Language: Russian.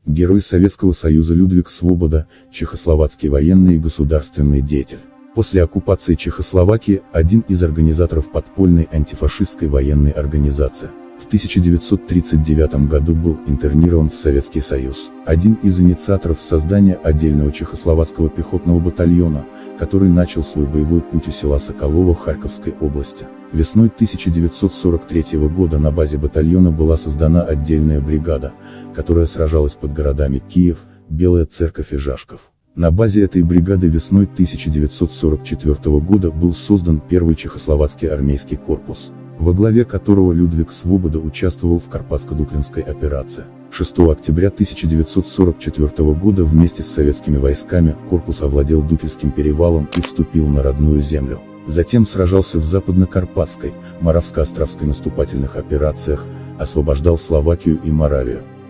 Герой Советского Союза Людвиг Свобода, чехословацкий военный и государственный деятель. После оккупации Чехословакии один из организаторов подпольной антифашистской военной организации. В 1939 году был интернирован в Советский Союз. Один из инициаторов создания отдельного чехословацкого пехотного батальона, который начал свой боевой путь у села Соколово Харьковской области. Весной 1943 года на базе батальона была создана отдельная бригада, которая сражалась под городами Киев, Белая Церковь и Жашков. На базе этой бригады весной 1944 года был создан первый чехословацкий армейский корпус, во главе которого Людвиг Свобода участвовал в Карпатско-Дуклинской операции. 6 октября 1944 года вместе с советскими войсками корпус овладел Дукельским перевалом и вступил на родную землю. Затем сражался в Западно-Карпатской, Моравско-Островской наступательных операциях, освобождал Словакию и Моравию.